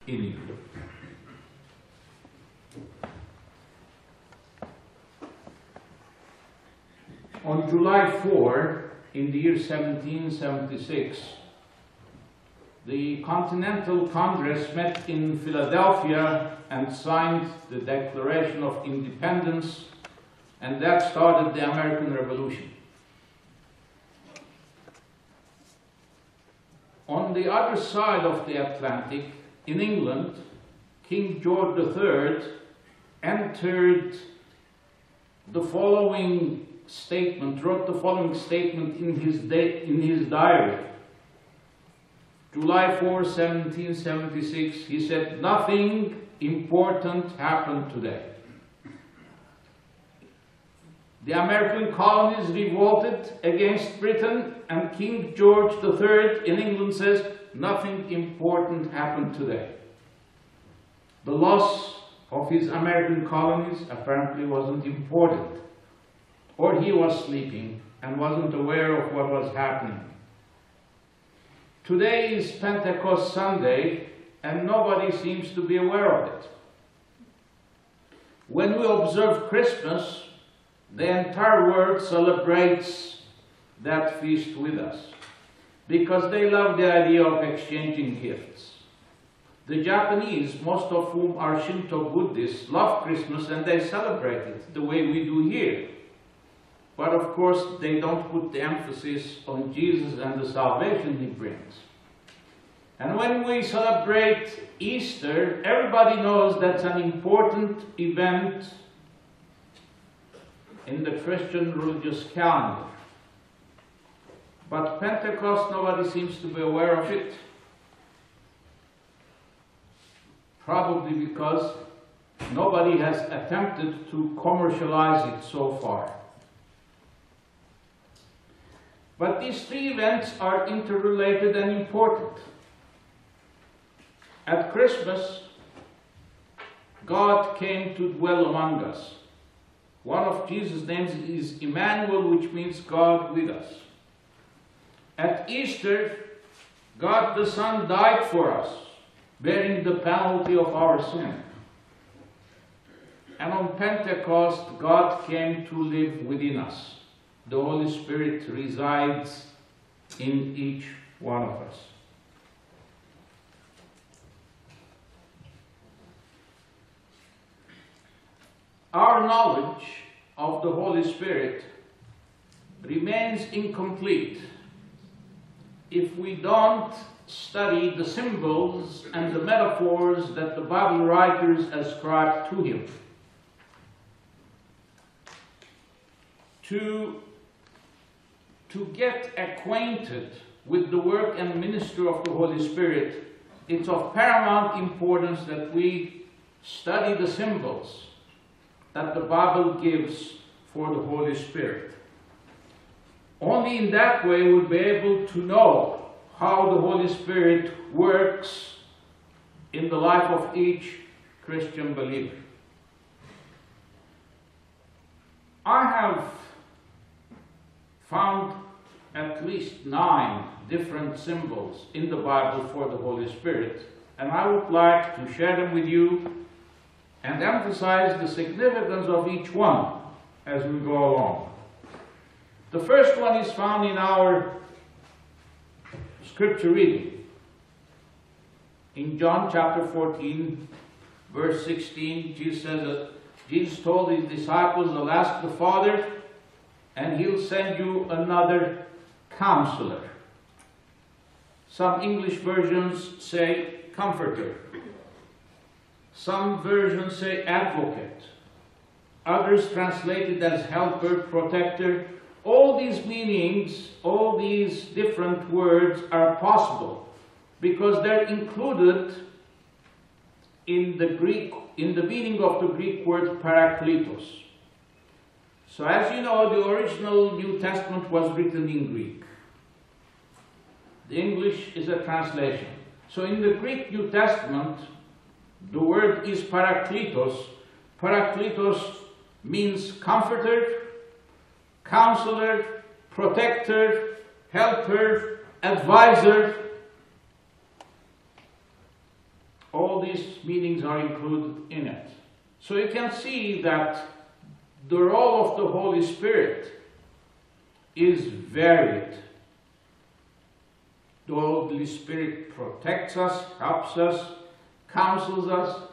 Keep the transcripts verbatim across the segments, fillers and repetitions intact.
in you. On July fourth, in the year seventeen seventy-six, the Continental Congress met in Philadelphia and signed the Declaration of Independence, and that started the American Revolution. On the other side of the Atlantic, in England, King George the Third entered the following statement, wrote the following statement in his, in his diary. July fourth, seventeen seventy-six, he said, "Nothing important happened today. The American colonies revolted against Britain, and King George the Third in England says, nothing important happened today." The loss of his American colonies apparently wasn't important, or he was sleeping and wasn't aware of what was happening. Today is Pentecost Sunday, and nobody seems to be aware of it. When we observe Christmas, the entire world celebrates that feast with us, because they love the idea of exchanging gifts. The Japanese, most of whom are Shinto Buddhists, love Christmas and they celebrate it the way we do here. But of course, they don't put the emphasis on Jesus and the salvation he brings. And when we celebrate Easter, everybody knows that's an important event in the Christian religious calendar. But Pentecost, nobody seems to be aware of it. Probably because nobody has attempted to commercialize it so far. But these three events are interrelated and important. At Christmas, God came to dwell among us. One of Jesus' names is Emmanuel, which means God with us. At Easter, God the Son died for us, bearing the penalty of our sin. And on Pentecost, God came to live within us. The Holy Spirit resides in each one of us. Our knowledge of the Holy Spirit remains incomplete if we don't study the symbols and the metaphors that the Bible writers ascribe to him. To, to get acquainted with the work and ministry of the Holy Spirit, it's of paramount importance that we study the symbols that the Bible gives for the Holy Spirit. Only in that way we'll be able to know how the Holy Spirit works in the life of each Christian believer. I have found at least nine different symbols in the Bible for the Holy Spirit, and I would like to share them with you and emphasize the significance of each one as we go along. The first one is found in our scripture reading. In John chapter fourteen, verse sixteen, Jesus says that Jesus told his disciples, "I'll ask the Father, and he'll send you another counselor." Some English versions say comforter. Some versions say advocate. Others translate it as helper, protector. All these meanings, all these different words are possible because they're included in the Greek, in the meaning of the Greek word parakletos. So as you know, the original New Testament was written in Greek. The English is a translation. So in the Greek New Testament, the word is parakletos. Parakletos means comforter, counselor, protector, helper, advisor. All all these meanings are included in it. So you can see that the role of the Holy Spirit is varied. The Holy Spirit protects us, helps us, counsels us,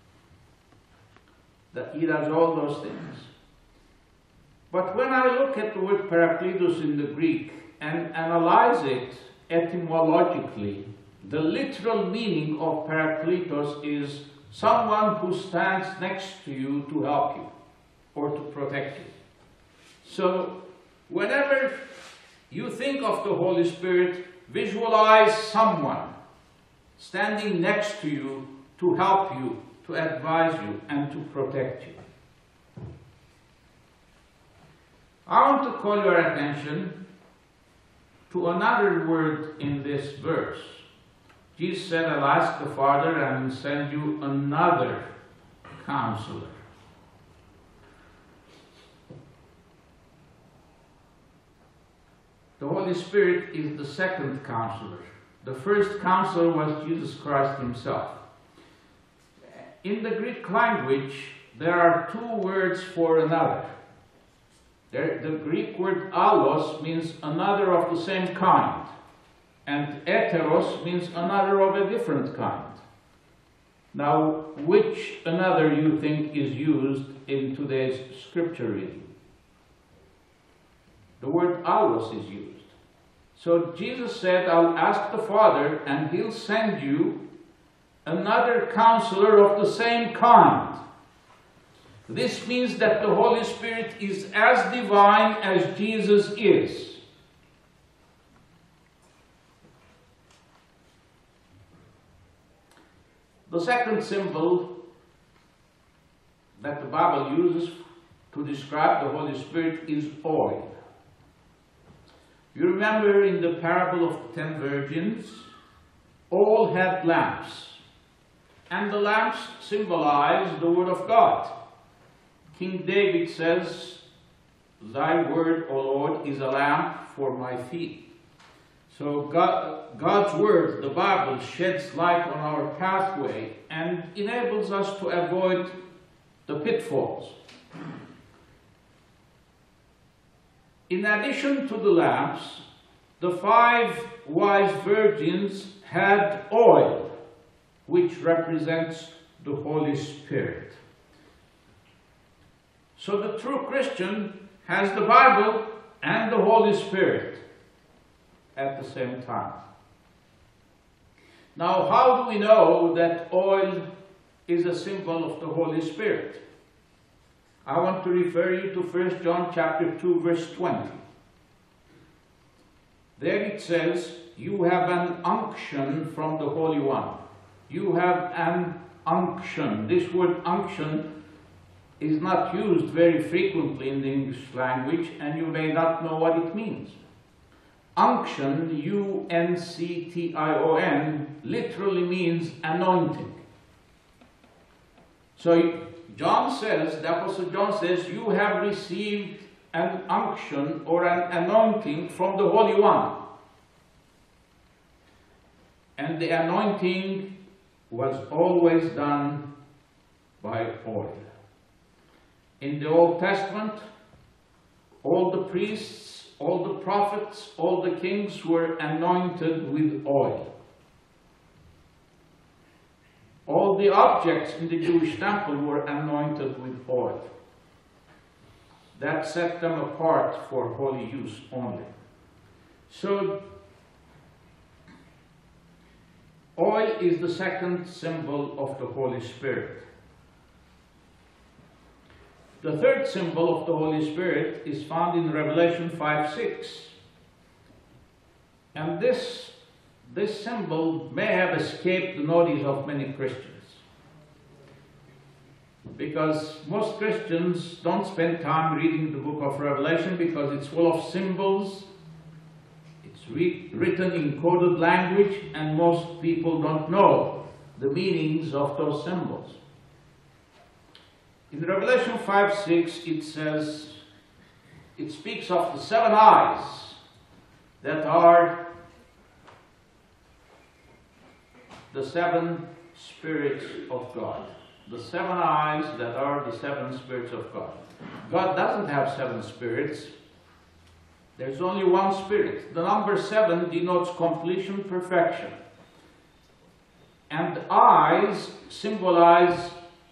that He does all those things. But when I look at the word parakletos in the Greek and analyze it etymologically, the literal meaning of parakletos is someone who stands next to you to help you or to protect you. So whenever you think of the Holy Spirit, visualize someone standing next to you to help you, to advise you, and to protect you. I want to call your attention to another word in this verse. Jesus said, I'll ask the Father and send you another counselor. The Holy Spirit is the second counselor. The first counselor was Jesus Christ Himself. In the Greek language, there are two words for another. There, the Greek word allos means another of the same kind, and heteros means another of a different kind. Now, which another you think is used in today's scripture reading? The word allos is used. So Jesus said, I'll ask the Father and He'll send you another counselor of the same kind. This means that the Holy Spirit is as divine as Jesus is. The second symbol that the Bible uses to describe the Holy Spirit is oil. You remember in the parable of the ten virgins, all had lamps, and the lamps symbolize the Word of God. King David says, Thy word, O Lord, is a lamp for my feet. So God, God's word, the Bible, sheds light on our pathway and enables us to avoid the pitfalls. In addition to the lamps, the five wise virgins had oil, which represents the Holy Spirit. So the true Christian has the Bible and the Holy Spirit at the same time. Now, how do we know that oil is a symbol of the Holy Spirit? I want to refer you to First John chapter two, verse twenty. There it says, you have an unction from the Holy One. You have an unction. This word unction is not used very frequently in the English language, and you may not know what it means. Unction, U N C T I O N, literally means anointing. So John says, the Apostle John says, you have received an unction or an anointing from the Holy One. And the anointing was always done by oil. In the Old Testament, all the priests, all the prophets, all the kings were anointed with oil. All the objects in the Jewish temple were anointed with oil. That set them apart for holy use only. So, oil is the second symbol of the Holy Spirit. The third symbol of the Holy Spirit is found in Revelation five six. And this, this symbol may have escaped the notice of many Christians, because most Christians don't spend time reading the book of Revelation because it's full of symbols. It's re written in coded language, and most people don't know the meanings of those symbols. In Revelation five six, it says, it speaks of the seven eyes that are the seven spirits of God. The seven eyes that are the seven spirits of God. God doesn't have seven spirits. There's only one spirit. The number seven denotes completion, perfection. And eyes symbolize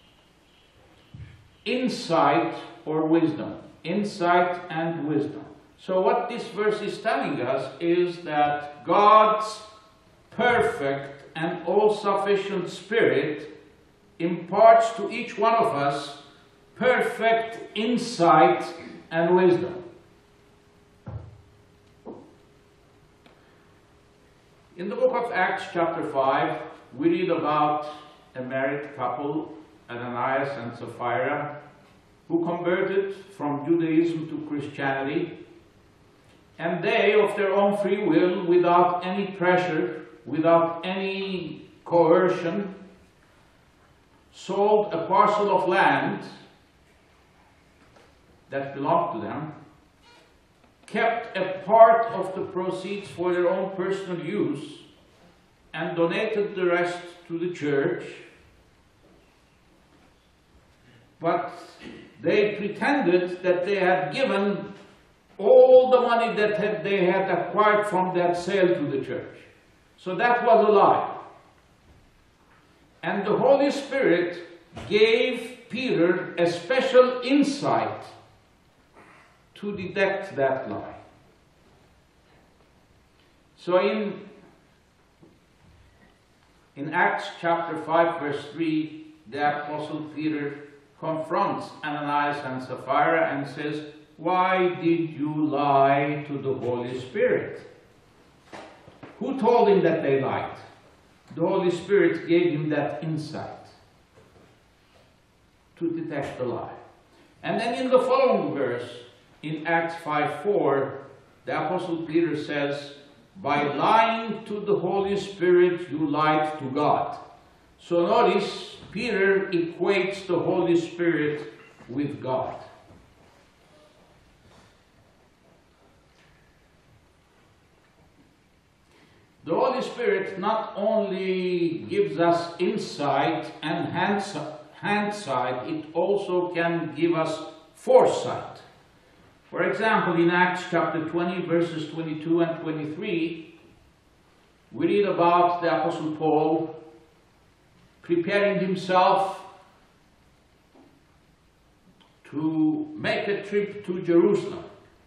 insight or wisdom. Insight and wisdom. So what this verse is telling us is that God's perfect and all-sufficient Spirit imparts to each one of us perfect insight and wisdom. In the book of Acts chapter five, we read about a married couple, Ananias and Sapphira, who converted from Judaism to Christianity, and they, of their own free will, without any pressure, without any coercion, sold a parcel of land that belonged to them, kept a part of the proceeds for their own personal use, and donated the rest to the church. But they pretended that they had given all the money that had, they had acquired from that sale to the church. So that was a lie. And the Holy Spirit gave Peter a special insight to detect that lie. So in, in Acts chapter five verse three, the Apostle Peter confronts Ananias and Sapphira and says, "Why did you lie to the Holy Spirit?" Who told him that they lied? The Holy Spirit gave him that insight to detect the lie. And then in the following verse, in Acts five four, the Apostle Peter says, "By lying to the Holy Spirit, you lied to God." So notice, Peter equates the Holy Spirit with God. The Holy Spirit not only gives us insight and hindsight, it also can give us foresight. For example, in Acts chapter twenty, verses twenty-two and twenty-three, we read about the Apostle Paul preparing himself to make a trip to Jerusalem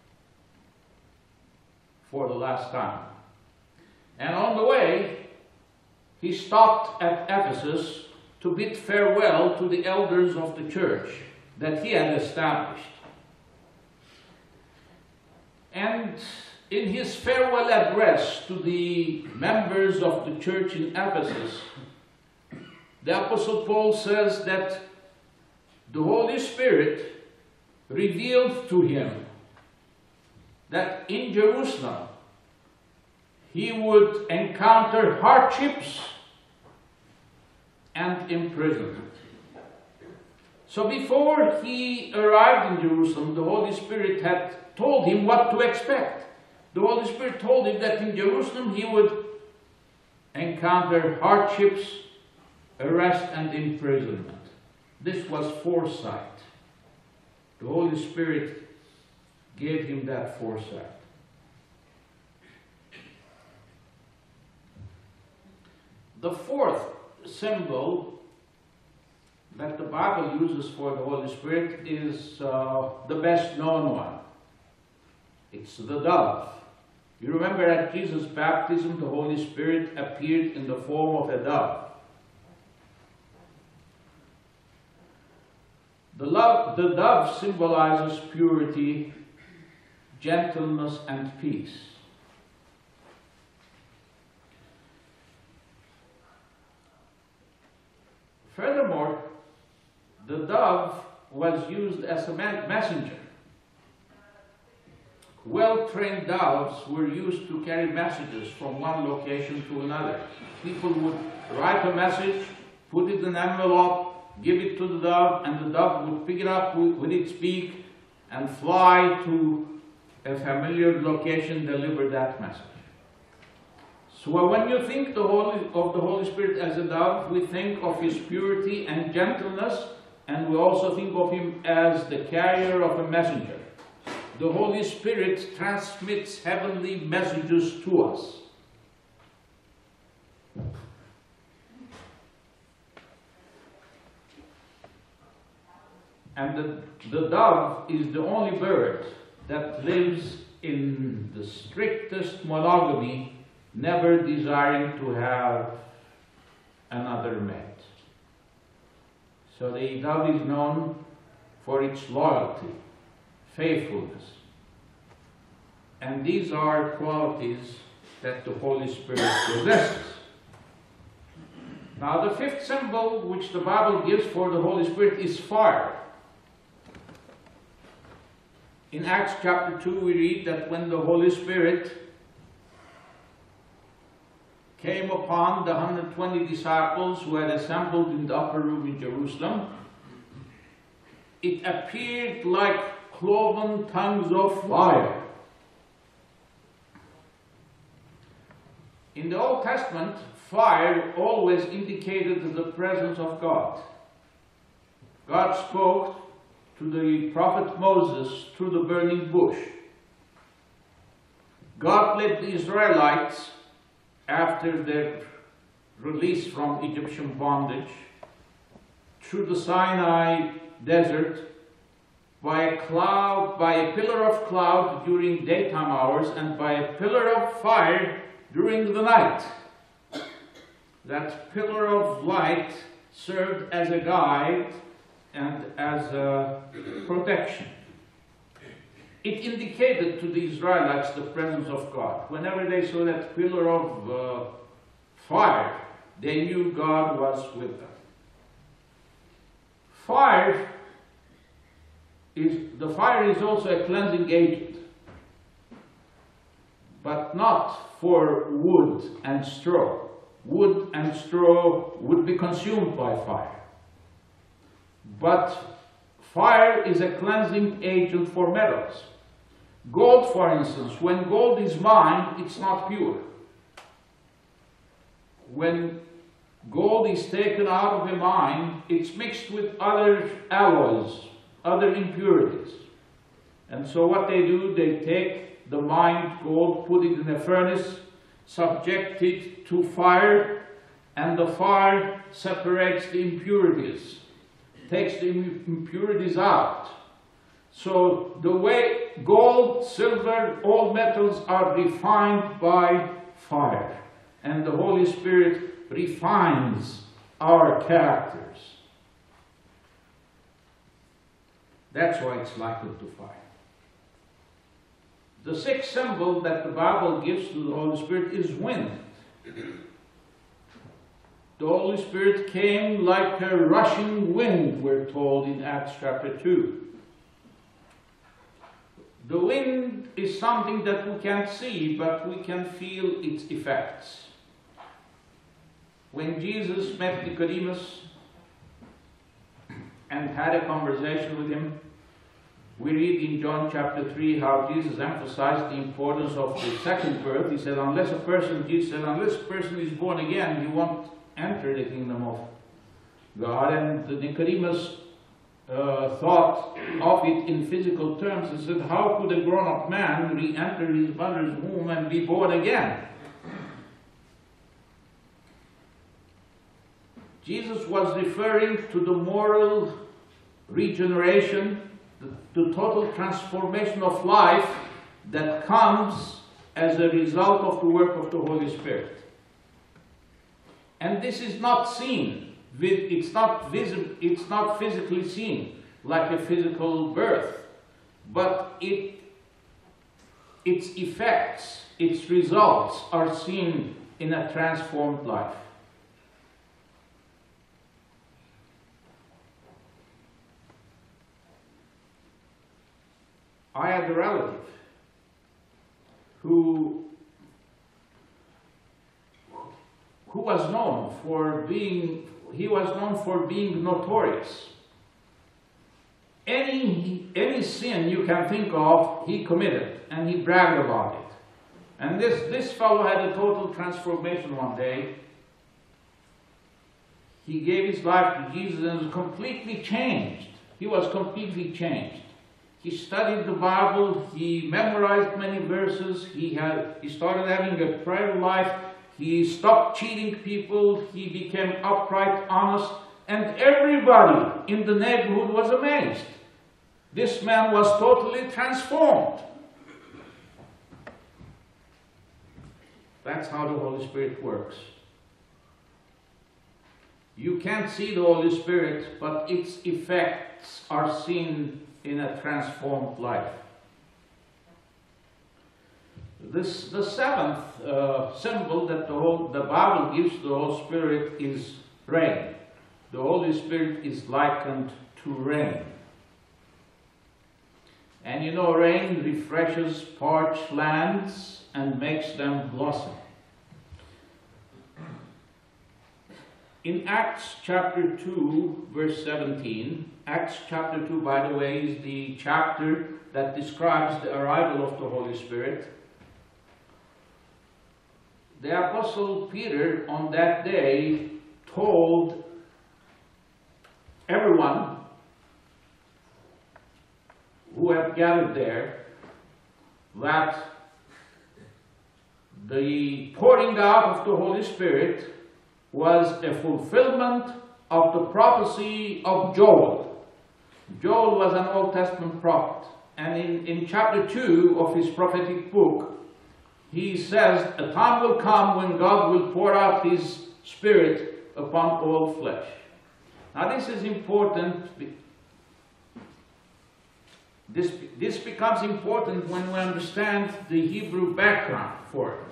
for the last time. And on the way, he stopped at Ephesus to bid farewell to the elders of the church that he had established. And in his farewell address to the members of the church in Ephesus, the Apostle Paul says that the Holy Spirit revealed to him that in Jerusalem he would encounter hardships and imprisonment. So before he arrived in Jerusalem, the Holy Spirit had told him what to expect. The Holy Spirit told him that in Jerusalem he would encounter hardships, arrest, and imprisonment. This was foresight. The Holy Spirit gave him that foresight. The fourth symbol that the Bible uses for the Holy Spirit is uh, the best known one. It's the dove. You remember at Jesus' baptism, the Holy Spirit appeared in the form of a dove. The, love, the dove symbolizes purity, gentleness, and peace. Furthermore, the dove was used as a messenger. Well-trained doves were used to carry messages from one location to another. People would write a message, put it in an envelope, give it to the dove, and the dove would pick it up with, with its beak and fly to a familiar location, deliver that message. So when you think the Holy, of the Holy Spirit as a dove, we think of his purity and gentleness, and we also think of him as the carrier of a messenger. The Holy Spirit transmits heavenly messages to us. And the, the dove is the only bird that lives in the strictest monogamy, never desiring to have another mate. So the dove is known for its loyalty, faithfulness. And these are qualities that the Holy Spirit possesses. Now the fifth symbol which the Bible gives for the Holy Spirit is fire. In Acts chapter two we read that when the Holy Spirit came upon the one hundred twenty disciples who had assembled in the upper room in Jerusalem, it appeared like cloven tongues of fire. In the Old Testament, fire always indicated the presence of God. God spoke to the prophet Moses through the burning bush. God led the Israelites after their release from Egyptian bondage through the Sinai desert by a cloud, by a pillar of cloud during daytime hours and by a pillar of fire during the night. That pillar of light served as a guide and as a protection. It indicated to the Israelites the presence of God. Whenever they saw that pillar of uh, fire, they knew God was with them. Fire is, the fire is also a cleansing agent, but not for wood and straw. Wood and straw would be consumed by fire. But fire is a cleansing agent for metals. Gold, for instance, when gold is mined, it's not pure. When gold is taken out of a mine, it's mixed with other alloys, other impurities. And so what they do, they take the mined gold, put it in a furnace, subject it to fire, and the fire separates the impurities, takes the impurities out. So the way gold, silver, all metals are refined by fire. And the Holy Spirit refines our characters. That's why it's likened to fire. The sixth symbol that the Bible gives to the Holy Spirit is wind. The Holy Spirit came like a rushing wind, we're told in Acts chapter two. The wind is something that we can't see, but we can feel its effects. When Jesus met Nicodemus and had a conversation with him, we read in John chapter three how Jesus emphasized the importance of the second birth. He said, unless a person, Jesus said, unless a person is born again, he won't enter the kingdom of God. And Nicodemus uh, thought of it in physical terms and said, how could a grown-up man re-enter his mother's womb and be born again? Jesus was referring to the moral regeneration, the, the total transformation of life that comes as a result of the work of the Holy Spirit. And this is not seen, it's not visible, it's not physically seen like a physical birth, but it, its effects, its results are seen in a transformed life. I had a relative who who was known for being, he was known for being notorious. Any, any sin you can think of, he committed, and he bragged about it. And this, this fellow had a total transformation one day. He gave his life to Jesus and was completely changed. He was completely changed. He studied the Bible, he memorized many verses, he, had, he started having a prayer life, he stopped cheating people, he became upright, honest, and everybody in the neighborhood was amazed. This man was totally transformed. That's how the Holy Spirit works. You can't see the Holy Spirit, but its effects are seen in a transformed life. This, the seventh uh, symbol that the, whole, the Bible gives to the Holy Spirit is rain. The Holy Spirit is likened to rain. And you know, rain refreshes parched lands and makes them blossom. In Acts chapter two, verse seventeen, Acts chapter two, by the way, is the chapter that describes the arrival of the Holy Spirit. The Apostle Peter on that day told everyone who had gathered there that the pouring out of the Holy Spirit was a fulfillment of the prophecy of Joel. Joel was an Old Testament prophet, and in, in chapter two of his prophetic book, he says, a time will come when God will pour out his Spirit upon all flesh. Now this is important. This, this becomes important when we understand the Hebrew background for it.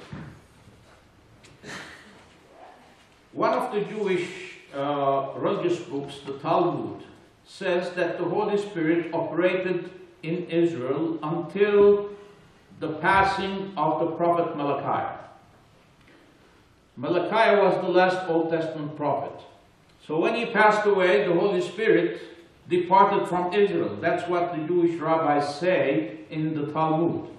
One of the Jewish uh, religious books, the Talmud, says that the Holy Spirit operated in Israel until the passing of the prophet Malachi. Malachi was the last Old Testament prophet. So when he passed away, the Holy Spirit departed from Israel. That's what the Jewish rabbis say in the Talmud.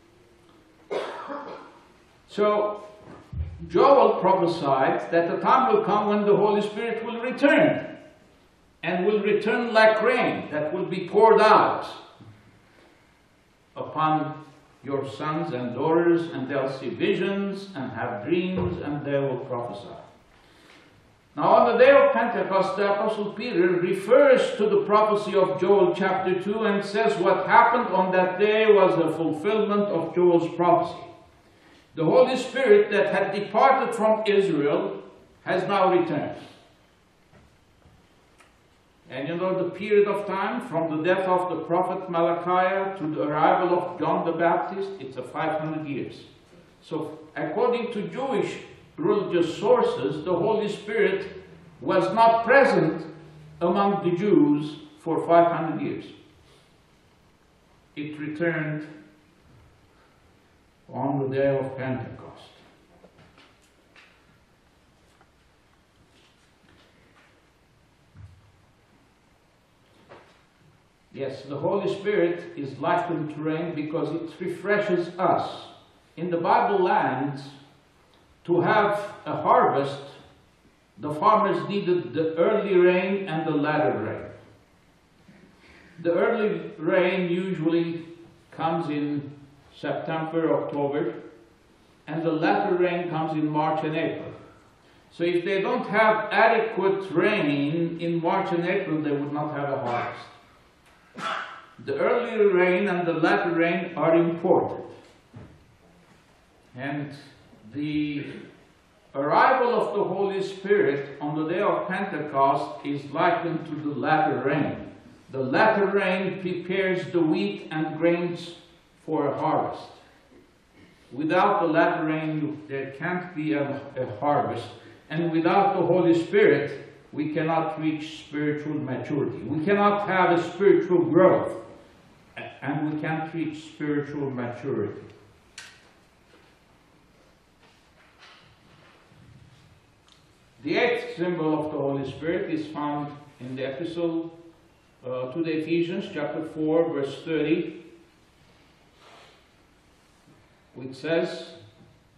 So Joel prophesied that the time will come when the Holy Spirit will return, and will return like rain that will be poured out upon your sons and daughters, and they'll see visions and have dreams, and they will prophesy. Now on the day of Pentecost, the Apostle Peter refers to the prophecy of Joel chapter two and says what happened on that day was a fulfillment of Joel's prophecy. The Holy Spirit that had departed from Israel has now returned. And you know the period of time from the death of the prophet Malachi to the arrival of John the Baptist, it's a five hundred years. So according to Jewish religious sources, the Holy Spirit was not present among the Jews for five hundred years. It returned on the day of Pentecost. Yes, the Holy Spirit is likened to rain because it refreshes us. In the Bible lands, to have a harvest, the farmers needed the early rain and the latter rain. The early rain usually comes in September, October, and the latter rain comes in March and April. So if they don't have adequate rain in March and April, they would not have a harvest. The early rain and the latter rain are important. And the arrival of the Holy Spirit on the day of Pentecost is likened to the latter rain. The latter rain prepares the wheat and grains for a harvest. Without the latter rain, there can't be a, a harvest. And without the Holy Spirit, we cannot reach spiritual maturity. We cannot have a spiritual growth, and we can't reach spiritual maturity. The eighth symbol of the Holy Spirit is found in the epistle uh, to the Ephesians, chapter four, verse thirty, which says,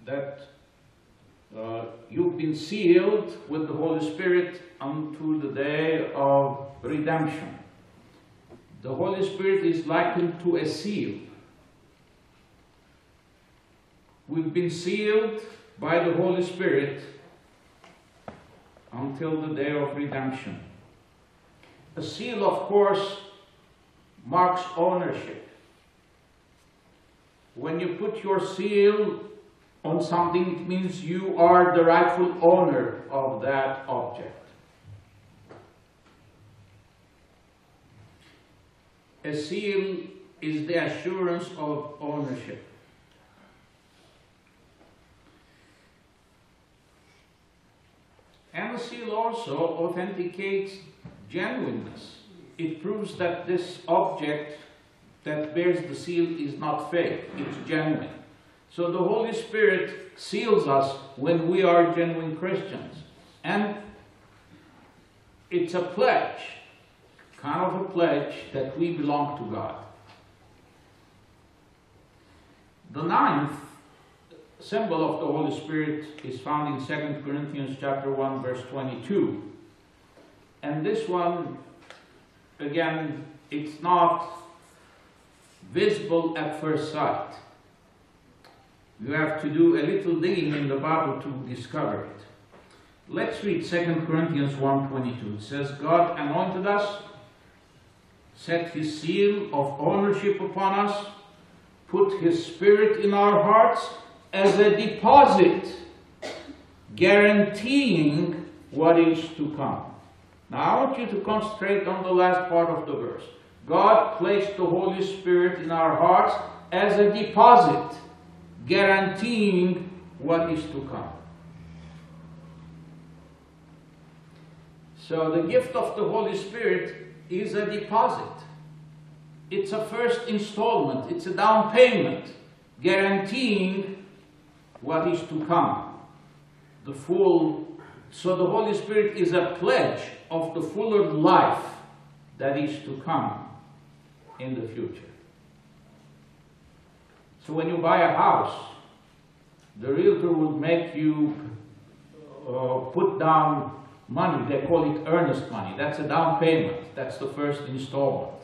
that uh, you've been sealed with the Holy Spirit unto the day of redemption. The Holy Spirit is likened to a seal. We've been sealed by the Holy Spirit until the day of redemption. A seal, of course, marks ownership. When you put your seal on something, it means you are the rightful owner of that object. A seal is the assurance of ownership. And the seal also authenticates genuineness. It proves that this object that bears the seal is not fake, it's genuine. So the Holy Spirit seals us when we are genuine Christians. And it's a pledge, kind of a pledge that we belong to God. The ninth symbol of the Holy Spirit is found in Second Corinthians chapter one, verse twenty-two. And this one, again, it's not visible at first sight. You have to do a little digging in the Bible to discover it. Let's read Second Corinthians one twenty-two. It says, God anointed us, set his seal of ownership upon us, put his Spirit in our hearts as a deposit, guaranteeing what is to come. Now I want you to concentrate on the last part of the verse. God placed the Holy Spirit in our hearts as a deposit, guaranteeing what is to come. So the gift of the Holy Spirit is a deposit. It's a first installment. It's a down payment, guaranteeing what is to come. The full, so the Holy Spirit is a pledge of the fuller life that is to come in the future. So when you buy a house, the realtor would make you uh, put down money. They call it earnest money. That's a down payment. That's the first installment.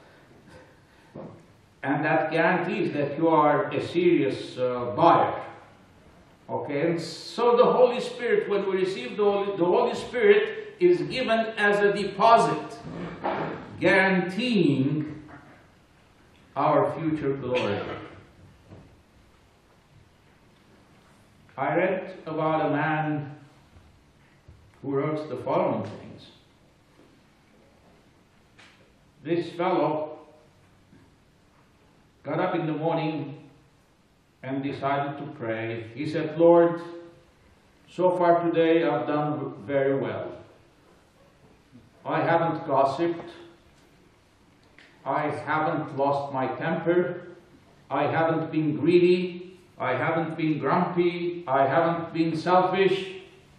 And that guarantees that you are a serious uh, buyer. Okay, and so the Holy Spirit, when we receive the Holy, the Holy Spirit is given as a deposit, guaranteeing our future glory. I read about a man who wrote the following things. This fellow got up in the morning and decided to pray. He said, Lord, so far today I've done very well. I haven't gossiped. I haven't lost my temper. I haven't been greedy. I haven't been grumpy. I haven't been selfish.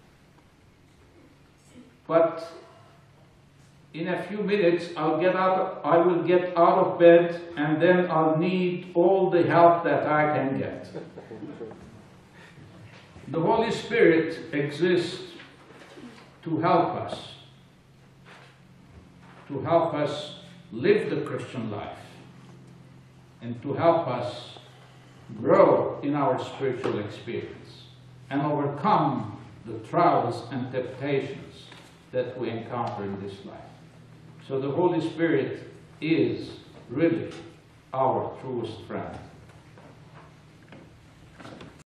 But in a few minutes, I'll get out, I will get out of bed, and then I'll need all the help that I can get. The Holy Spirit exists to help us, to help us live the Christian life, and to help us grow in our spiritual experience and overcome the trials and temptations that we encounter in this life. So the Holy Spirit is really our truest friend.